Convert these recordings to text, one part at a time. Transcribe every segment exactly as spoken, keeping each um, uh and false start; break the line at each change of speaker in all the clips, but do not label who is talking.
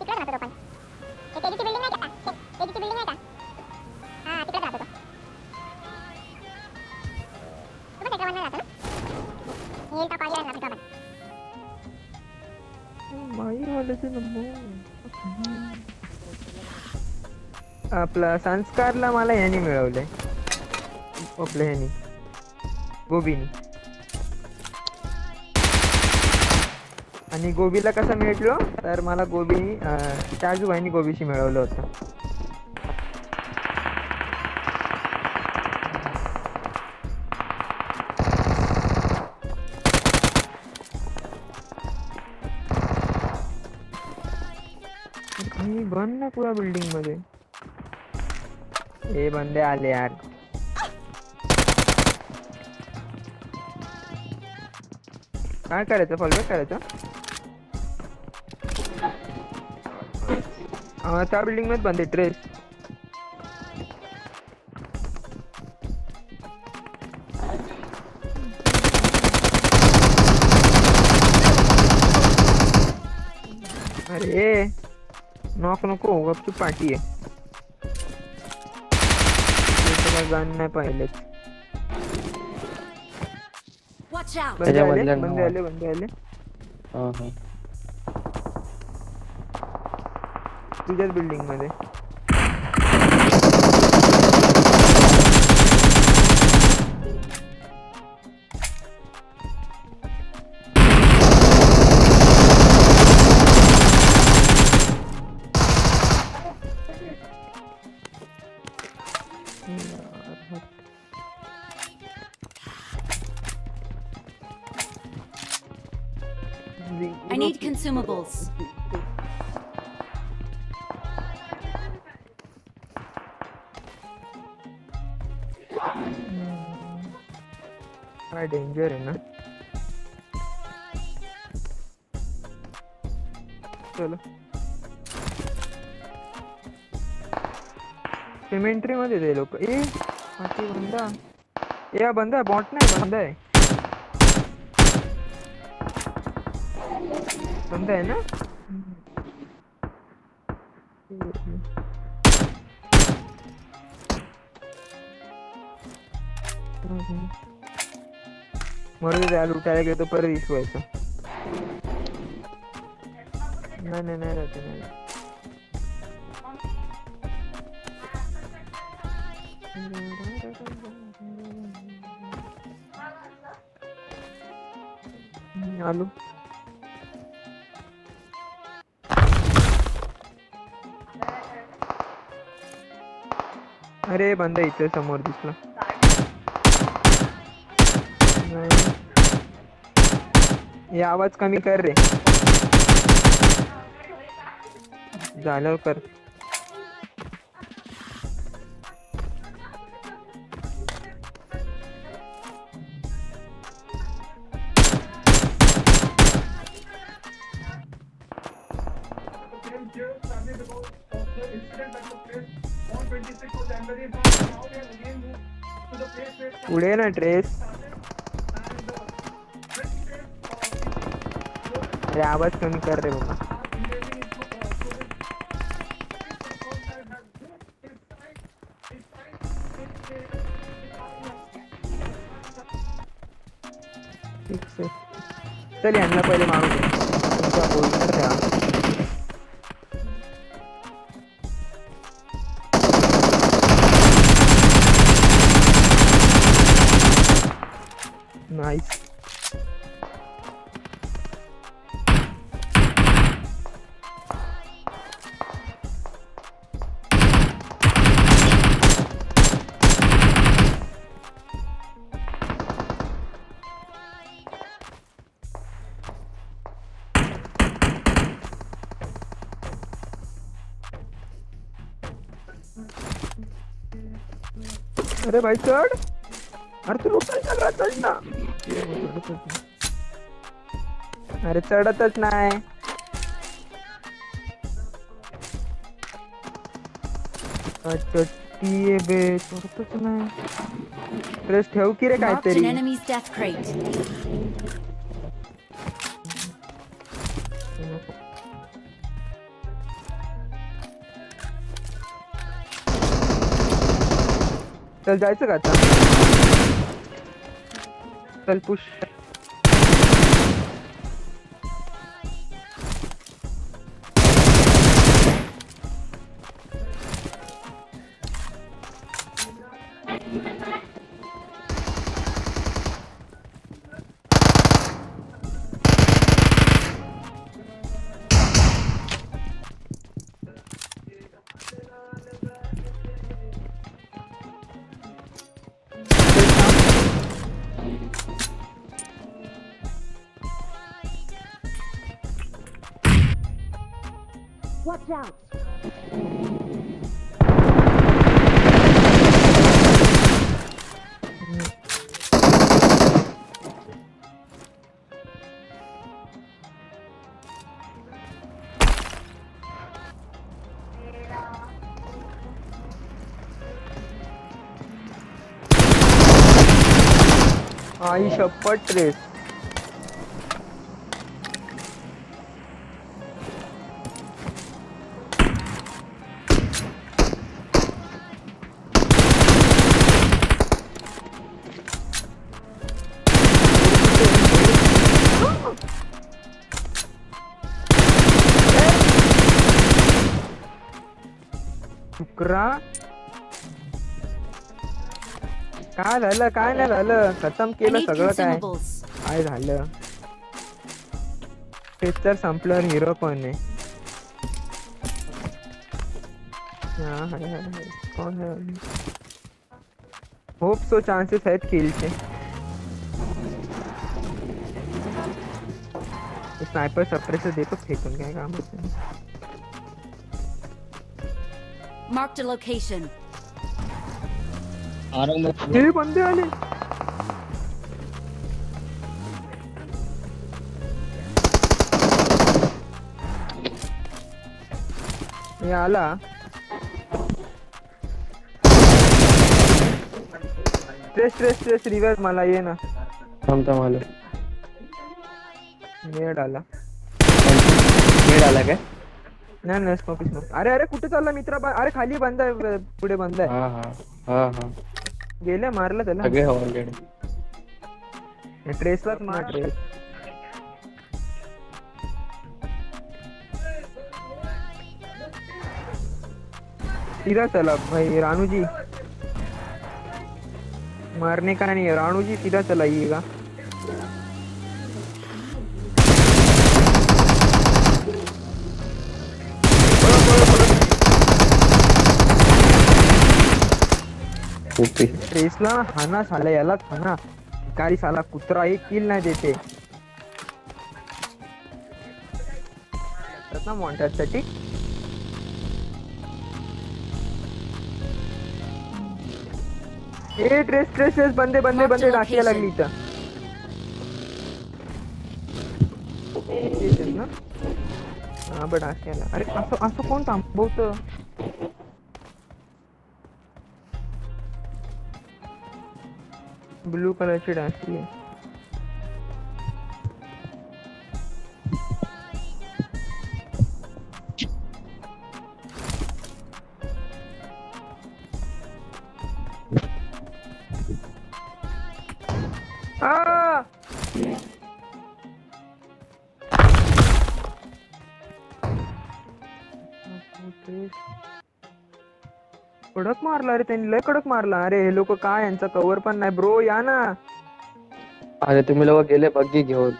तिकडे राहतो तो पण. ते तेजीची बिल्डिंग नाही का? तेजीची बिल्डिंग नाही का? हा तिकडे राहतो तो. तू पण एका वन राहतो ना? येईल तो कॉलेज राहतो तो पण.
बाहेर वाल्याचे नंबर आपला संस्कारला मला याने मिळवलंय आपल्या ह्यानी गोबीनी आणि गोबीला कसं मिळलो तर मला गोबी चाजूभाईनी गोबीशी मिळवलं होतं. बंद ना पुरा बिल्डिंग मध्ये हे बंदे आले यार. काय करायचं फॉलोबॅक करायचं त्या बिल्डिंग मध्ये बंदे ट्रेस अरे नॉक नको गपचूप पार्टी आहे गन नाही पाहिले बंदे आले बंदे आले बंदे आले
हां हां
तुझ्याच बिल्डिंग मध्ये
I need consumables.
काय डेंजर आहे ना. चलो सिमेंट्री मध्ये ते लोक ए बाकी बंदा ए बंदा बॉट नाही बंदा आहे बंदा है ना मरू दे यार उठायला गेलो परत इशू व्हायचा नाही नाही नाही राहते नाही आलू अरे बंदा इथे समोर दिसला ये आवाज कमी कर रे झाल्यावर कर पुढे ना ट्रेस अरे आवाज कमी कर रे बाबा चल यांना पहिले मारू दे तुमचा पोझिशन ठेवा नाइस अरे भाई चढ़ अरे तू लुटायला चल रहा चढ़ ना अरे चढतच नाही चट्टी बे चढतच नाही प्रेस ठेव की रे काहीतरी
enemy's death crate.
चल जायचं का आता? चल पुश.
Watch out!
आई शपथ रेस. शुक्रा काय झालं? काय नाही झालं. खतम
I
केलं
need
सगळं. काय
consumables.
काय झालं? तेच तर संपल्यावर हिरो पण आहे. हा, हाय, हाय, हाय. कोण आहे? होप सो चान्सेस आहेत किलचे. स्नायपर सप्रेसर देतो फेकून. काय काम होतं?
Marked a location.
आ रहा हूँ मैं.
ये बंदे आले. ये आला. स्ट्रेस स्ट्रेस स्ट्रेस रिवर्स मला ये ना.
थांबता मला.
नेड आला.
नेड आला काय?
नाही नाही स्मोक स्मोक. अरे अरे कुठे चालला मित्रा? अरे खाली बंद आहे. पुढे बंद आहे.
हा हा हा हा
गेल्या मारलं त्याला.
सगळे ऑलरेडी.
ट्रेसलाच मार. ट्रेस सीधा चला भाई रानू जी. मारने का नहीं है रानू जी. सीधा चलाइएगा. ट्रेसला हाना साला. यालाच हाना. भिकारी साला कुत्रा. एक किल नाही देते ना मॉन्टर साठी. ए ट्रेस ट्रेस ट्रेस. बंदे बंदे बंदे डाकिया लागली इथं. येतेस ना. हा बट डाकियाला. अरे असं असं कोण थांबवतं? ब्लू कलरची डाकी आहे. आ! कडक मारला रे त्यांनी. लय कडक मारला. अरे हे लोक काय यांचा कव्हर पण नाही ब्रो. या ना.
अरे तुम्ही लोक गेले बग्गी घेऊन.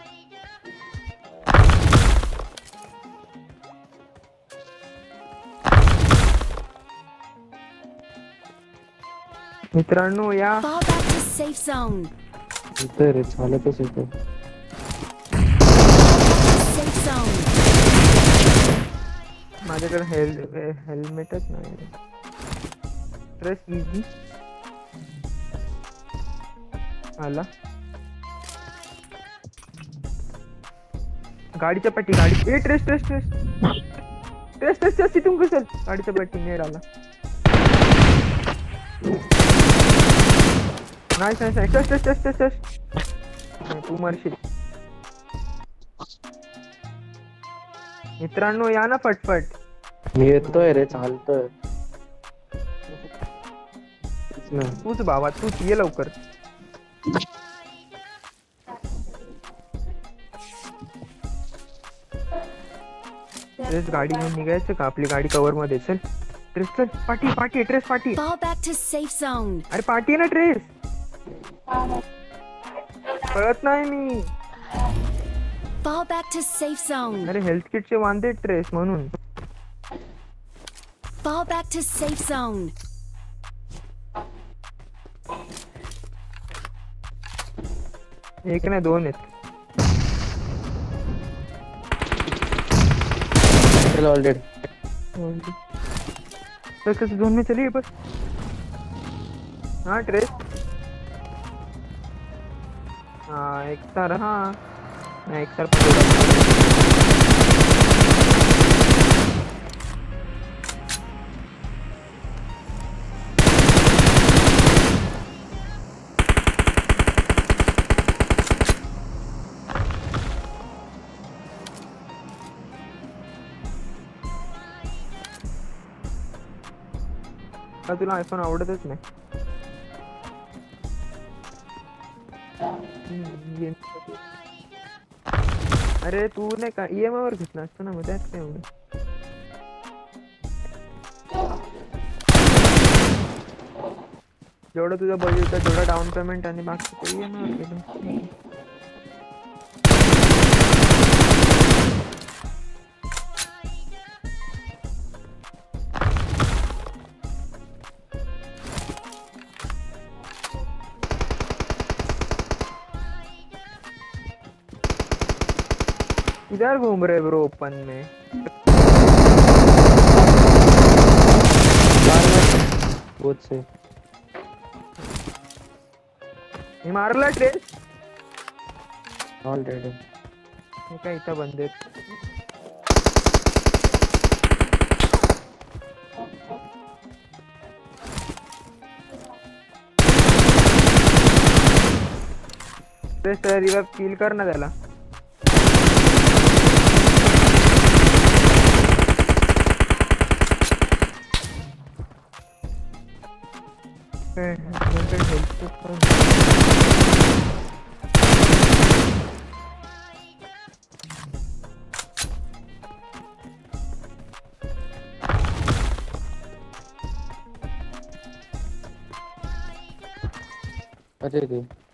मित्रांनो या.
Fall back to safe zone.
इथे रे चालतच येतो.
Safe zone.
माझ्याकडे हेल हेल्मेटच नाही. ट्रेस इझी आला. गाडीच्या पट्टी. गाडी. ए ट्रेस ट्रेस ट्रेस ट्रेस ट्रेस ट्रेस. तिथून घुसल. गाडीच्या पट्टी. नेड आला. Nice nice nice. ट्रेस ट्रेस ट्रेस ट्रेस ट्रेस. तू मरशील. मित्रांनो या ना फटफट.
मी येतोय रे. चालतोय. नाही.
तूच बाबा तूच ये लवकर. ट्रेस गाडी घेऊन निघायचं का? आपली गाडी कव्हर मध्ये. चल ट्रेस चल. पाठी पाठी ट्रेस पाठी.
Fall back to safe zone.
अरे पाठी आहे ना ट्रेस. कळत नाही मी.
Fall back to safe zone.
अरे हेल्थ किटचे वांदे ट्रेस म्हणून.
Fall back to safe zone.
एक नाही दोन आहेत.
चल ऑलरेडी.
बस कसं दोन में चलिए बस. हाँ ट्रेस. हाँ एक सर. हाँ मैं एक सर का तुला आयफोन आवडतच नाही. हम्म, अरे तू नाही का ई एम आय वर घेतला असतं ना मग त्यात काय एवढं. जेवढं तुझं बजेट होतं तेवढं डाऊन पेमेंट आणि बाकी ई एम आय वर केलं. इधर घूम रहे ब्रो ओपन में.
बहुत से
मी मारला ट्रेस.
ऑलरेडी.
हे काय इथं बंद आहेत. ट्रेस रिवाइव किल कर ना त्याला.
अरे रे